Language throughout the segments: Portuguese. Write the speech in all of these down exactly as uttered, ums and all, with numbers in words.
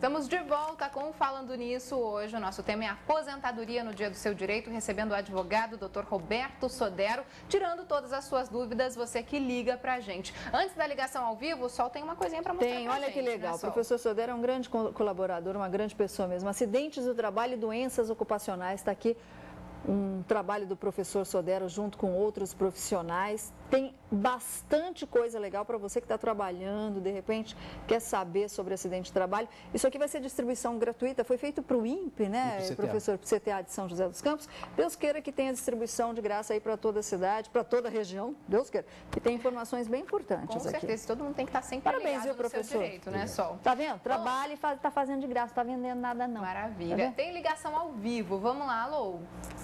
Estamos de volta com Falando Nisso hoje. O nosso tema é aposentadoria no dia do seu direito, recebendo o advogado doutor Roberto Sodero, tirando todas as suas dúvidas, você que liga pra gente. Antes da ligação ao vivo, o Sol tem uma coisinha para mostrar Tem, pra olha gente, que legal. Né, o professor Sodero é um grande colaborador, uma grande pessoa mesmo. Acidentes do trabalho e doenças ocupacionais, está aqui um trabalho do professor Sodero junto com outros profissionais. Tem bastante coisa legal para você que está trabalhando, de repente quer saber sobre acidente de trabalho. Isso aqui vai ser distribuição gratuita, foi feito para o INPE, né, I N P C T A. professor, C T A de São José dos Campos. Deus queira que tenha distribuição de graça aí para toda a cidade, para toda a região, Deus queira. E tem informações bem importantes Com aqui. certeza, todo mundo tem que estar sempre Parabéns, ligado viu, no seu professor? direito, né, Sol? Tá vendo? Trabalha e faz, tá fazendo de graça, não tá vendendo nada não. Maravilha. Tá Tem ligação ao vivo. Vamos lá, alô?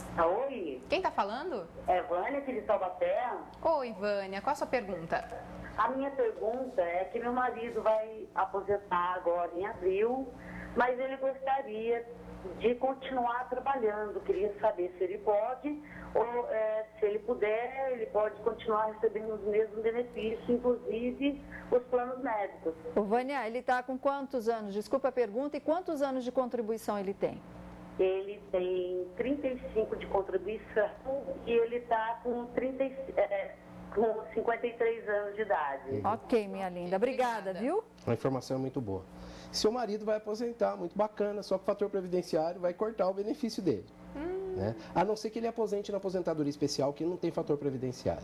Oi, Quem tá falando? é Vânia aqui de Taubaté. Oi, Vânia. Qual a sua pergunta? A minha pergunta é que meu marido vai aposentar agora em abril, mas ele gostaria de continuar trabalhando. Queria saber se ele pode, ou é, se ele puder, ele pode continuar recebendo os mesmos benefícios, inclusive os planos médicos. Ô, Vânia, ele está com quantos anos? Desculpa a pergunta. E quantos anos de contribuição ele tem? Ele tem trinta e cinco de contribuição e ele está com, trinta, é, com cinquenta e três anos de idade. Ok, minha linda. Obrigada, Obrigada. viu? A informação é muito boa. Seu marido vai aposentar, muito bacana, só que o fator previdenciário vai cortar o benefício dele. Hum. Né? A não ser que ele aposente na aposentadoria especial, que não tem fator previdenciário.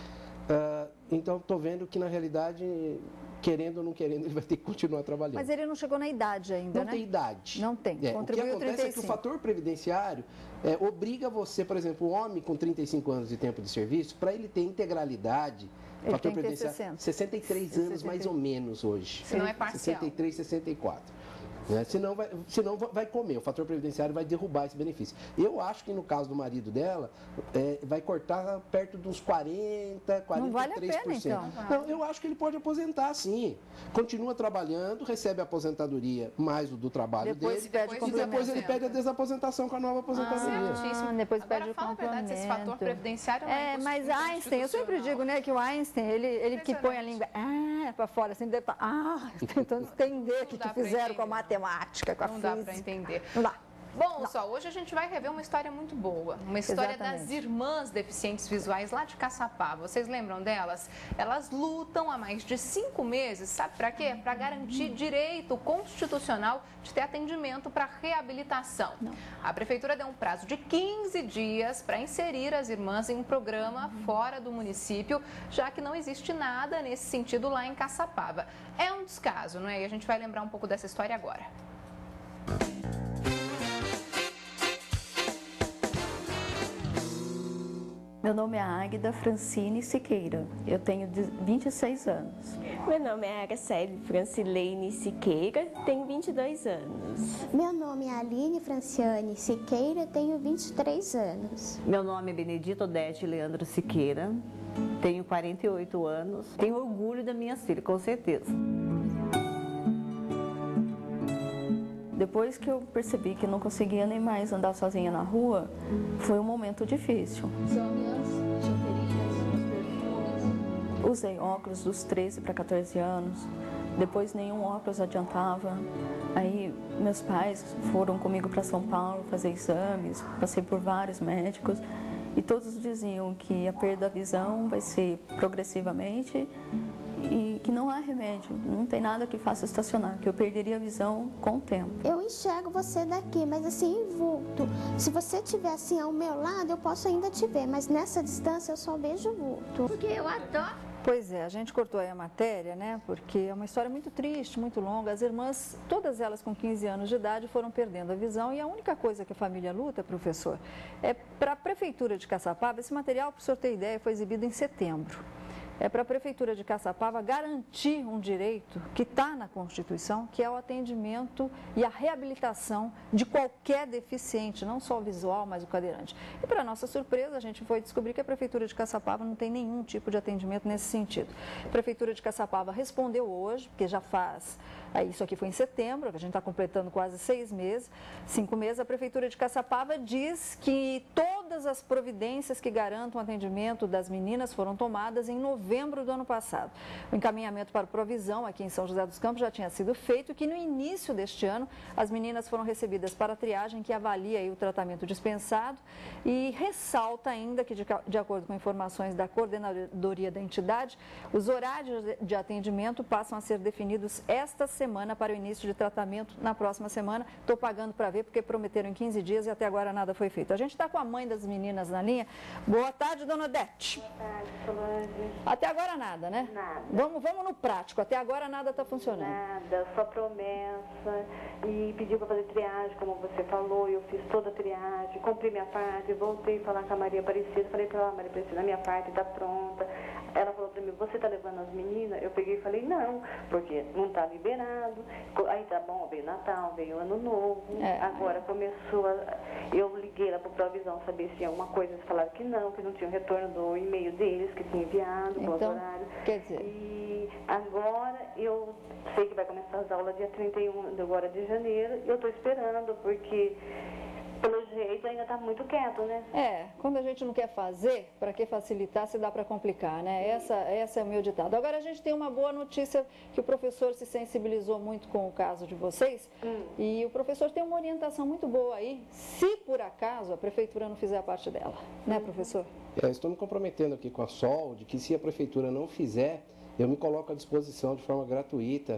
Uh, então, estou vendo que, na realidade, querendo ou não querendo, ele vai ter que continuar trabalhando. Mas ele não chegou na idade ainda, Não né? tem idade. Não tem. É, o que Contribuiu acontece trinta e é que o cinco. fator previdenciário é, obriga você, por exemplo, o homem com trinta e cinco anos de tempo de serviço, para ele ter integralidade, Ele fator tem que ter previdenciário, sessenta. sessenta e três anos mais ou menos hoje. Se não é parcial. sessenta e três, sessenta e quatro. Né? Senão, vai, senão vai comer, o fator previdenciário vai derrubar esse benefício. Eu acho que no caso do marido dela, é, vai cortar perto dos quarenta, quarenta e três por cento. Não vale a pena, então. Não, eu acho que ele pode aposentar sim. Continua trabalhando, recebe a aposentadoria mais o do trabalho Depois dele. pede E complemento. depois ele pede a desaposentação com a nova aposentadoria. Certíssimo. Ah, depois Agora, pede o fala a verdade, esse complemento. fator previdenciário não É, é mas Einstein, eu sempre digo, né, que o Einstein, ele, ele que põe a língua ah, para fora, assim, deve tá, ah, tentando entender o que, dá que pra fizeram com a entender. matemática, com a Não dá física. para entender. Não dá. Bom, Não. Sol, hoje a gente vai rever uma história muito boa. Uma história das Exatamente. irmãs deficientes visuais lá de Caçapava. Vocês lembram delas? Elas lutam há mais de cinco meses, sabe para quê? Para garantir direito constitucional de ter atendimento para reabilitação. Não. A prefeitura deu um prazo de quinze dias para inserir as irmãs em um programa fora do município, já que não existe nada nesse sentido lá em Caçapava. É um descaso, não é? E a gente vai lembrar um pouco dessa história agora. Meu nome é Águida Francine Siqueira, eu tenho vinte e seis anos. Meu nome é Araceli Francilene Siqueira, tenho vinte e dois anos. Meu nome é Aline Franciane Siqueira, tenho vinte e três anos. Meu nome é Benedita Odete Leandro Siqueira, tenho quarenta e oito anos. Tenho orgulho da minha filha, com certeza. Depois que eu percebi que não conseguia nem mais andar sozinha na rua, foi um momento difícil. Usei óculos dos treze para quatorze anos, depois nenhum óculos adiantava. Aí meus pais foram comigo para São Paulo fazer exames, passei por vários médicos e todos diziam que a perda da visão vai ser progressivamente e que não há remédio, não tem nada que faça estacionar, que eu perderia a visão com o tempo. Eu enxergo você daqui, mas assim, em vulto. Se você estiver assim ao meu lado, eu posso ainda te ver, mas nessa distância eu só vejo o vulto. Porque eu adoro. Pois é, a gente cortou aí a matéria, né? Porque é uma história muito triste, muito longa. As irmãs, todas elas com quinze anos de idade, foram perdendo a visão e a única coisa que a família luta, professor, é para a Prefeitura de Caçapava. Esse material, para o senhor ter ideia, foi exibido em setembro. É para a Prefeitura de Caçapava garantir um direito que está na Constituição, que é o atendimento e a reabilitação de qualquer deficiente, não só o visual, mas o cadeirante. E para nossa surpresa, a gente foi descobrir que a Prefeitura de Caçapava não tem nenhum tipo de atendimento nesse sentido. A Prefeitura de Caçapava respondeu hoje, porque já faz, aí isso aqui foi em setembro, a gente está completando quase seis meses, cinco meses, a Prefeitura de Caçapava diz que todas todas as providências que garantam o atendimento das meninas foram tomadas em novembro do ano passado. O encaminhamento para o Provisão aqui em São José dos Campos já tinha sido feito e que no início deste ano as meninas foram recebidas para a triagem que avalia aí o tratamento dispensado e ressalta ainda que, de, de acordo com informações da coordenadoria da entidade, os horários de atendimento passam a ser definidos esta semana para o início de tratamento na próxima semana. Estou pagando para ver porque prometeram em quinze dias e até agora nada foi feito. A gente está com a mãe das meninas na linha. Boa tarde, dona Odete. Boa tarde, Solange. Até agora nada, né? Nada. Vamos, vamos no prático. Até agora nada está funcionando. Nada, só promessa. E pediu para fazer triagem, como você falou. Eu fiz toda a triagem, cumpri minha parte, voltei a falar com a Maria Aparecida. Falei para ela, Maria Aparecida, a minha parte está pronta. Ela falou para mim, você está levando as meninas? Eu peguei e falei, não, porque não está liberado. Aí tá bom, veio Natal, veio Ano Novo. É, agora começou a... Eu liguei lá para o Provisão saber se tinha alguma coisa. Eles falaram que não, que não tinha o retorno do e-mail deles, que tinha enviado, com então, os horários. Quer dizer... E agora eu sei que vai começar as aulas dia trinta e um agora de janeiro. E eu estou esperando, porque... Pelo jeito ainda está muito quieto, né? É, quando a gente não quer fazer, para que facilitar se dá para complicar, né? Essa, essa é o meu ditado. Agora a gente tem uma boa notícia, que o professor se sensibilizou muito com o caso de vocês hum. e o professor tem uma orientação muito boa aí, se por acaso a prefeitura não fizer a parte dela, né, professor? É, eu estou me comprometendo aqui com a Sol de que se a prefeitura não fizer, eu me coloco à disposição de forma gratuita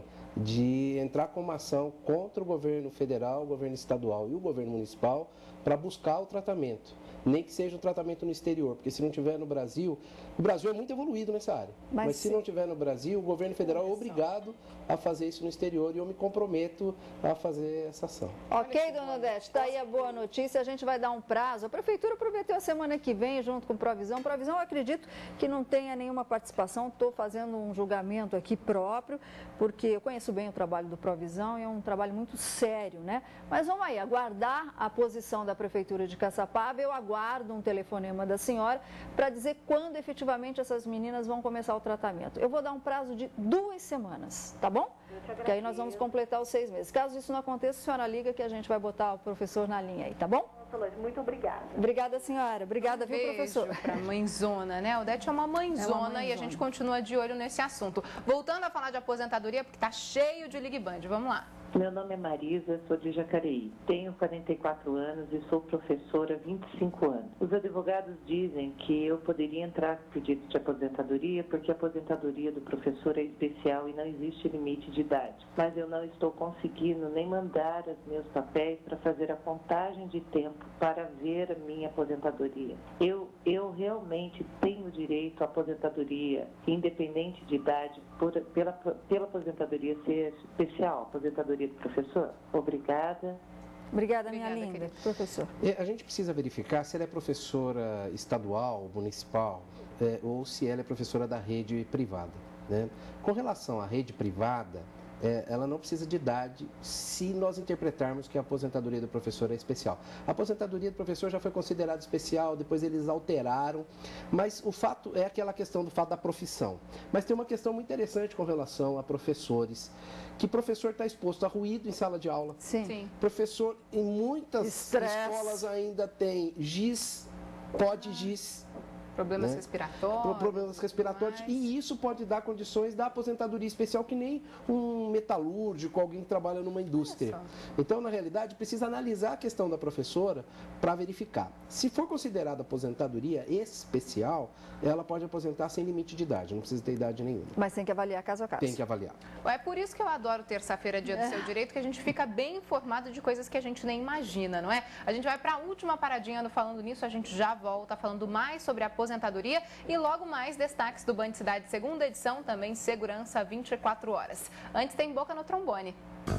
de entrar com uma ação contra o governo federal, o governo estadual e o governo municipal para buscar o tratamento. Nem que seja um tratamento no exterior, porque se não tiver no Brasil, o Brasil é muito evoluído nessa área, mas, mas se não tiver no Brasil, o governo federal é obrigado a fazer isso no exterior e eu me comprometo a fazer essa ação. Ok, dona Odete, está aí a boa notícia, a gente vai dar um prazo. A prefeitura prometeu a semana que vem, junto com o Provisão. Provisão, eu acredito que não tenha nenhuma participação, estou fazendo um julgamento aqui próprio, porque eu conheço bem o trabalho do Provisão e é um trabalho muito sério, né? Mas vamos aí, aguardar a posição da prefeitura de Caçapava. Eu aguardo um telefonema da senhora para dizer quando efetivamente essas meninas vão começar o tratamento. Eu vou dar um prazo de duas semanas, tá bom? Porque aí nós vamos completar os seis meses. Caso isso não aconteça, a senhora liga que a gente vai botar o professor na linha aí, tá bom? Muito obrigada. Obrigada, senhora. Obrigada, um viu, professor? Beijo para mãezona, né? A Odete é uma mãezona, é uma mãezona e a gente continua de olho nesse assunto. Voltando a falar de aposentadoria, porque tá cheio de Ligue Band. Vamos lá. Meu nome é Marisa, sou de Jacareí. Tenho quarenta e quatro anos e sou professora há vinte e cinco anos. Os advogados dizem que eu poderia entrar com pedido de aposentadoria porque a aposentadoria do professor é especial e não existe limite de idade. Mas eu não estou conseguindo nem mandar os meus papéis para fazer a contagem de tempo para ver a minha aposentadoria. Eu, eu realmente tenho direito à aposentadoria, independente de idade, por, pela, pela aposentadoria ser especial, aposentadoria do professor? Obrigada. Obrigada, minha Obrigada, linda. Querido. Professor. A gente precisa verificar se ela é professora estadual, municipal, é, ou se ela é professora da rede privada, né? Com relação à rede privada, É, ela não precisa de idade se nós interpretarmos que a aposentadoria do professor é especial. A aposentadoria do professor já foi considerada especial, depois eles alteraram, mas o fato é aquela questão do fato da profissão. Mas tem uma questão muito interessante com relação a professores, que professor está exposto a ruído em sala de aula. Sim. Sim. Professor, em muitas Estresse. escolas ainda tem giz, pode giz. Problemas né? respiratórios. Problemas respiratórios. Mas... E isso pode dar condições da aposentadoria especial, que nem um metalúrgico, alguém que trabalha numa indústria. Então, na realidade, precisa analisar a questão da professora para verificar. Se for considerada aposentadoria especial, ela pode aposentar sem limite de idade, não precisa ter idade nenhuma. Mas tem que avaliar caso a caso. Tem que avaliar. É por isso que eu adoro terça-feira, dia do é. seu direito, que a gente fica bem informado de coisas que a gente nem imagina, não é? A gente vai para a última paradinha no Falando Nisso, a gente já volta falando mais sobre a aposentadoria e logo mais destaques do Band Cidade, segunda edição, também segurança vinte e quatro horas. Antes tem Boca no Trombone.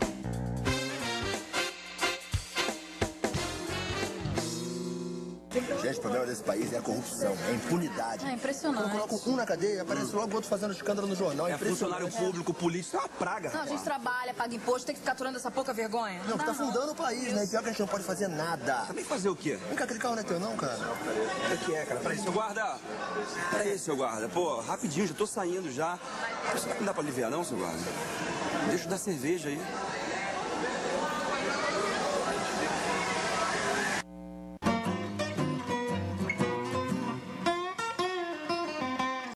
Gente, o problema desse país é a corrupção, é a impunidade. É impressionante. Quando coloca um na cadeia, aparece logo outro fazendo escândalo no jornal. É, é funcionário público, polícia, é uma praga. Não, a gente trabalha, paga imposto, tem que ficar aturando essa pouca vergonha. Não, não tá fundando o país, né? E pior que a gente não pode fazer nada. Também fazer o quê? Vem cá, aquele carro não é teu não, cara? O que é, cara? Peraí, seu guarda. Peraí, seu guarda. Pô, rapidinho, já tô saindo já. Não dá pra aliviar não, seu guarda? Deixa eu dar cerveja aí.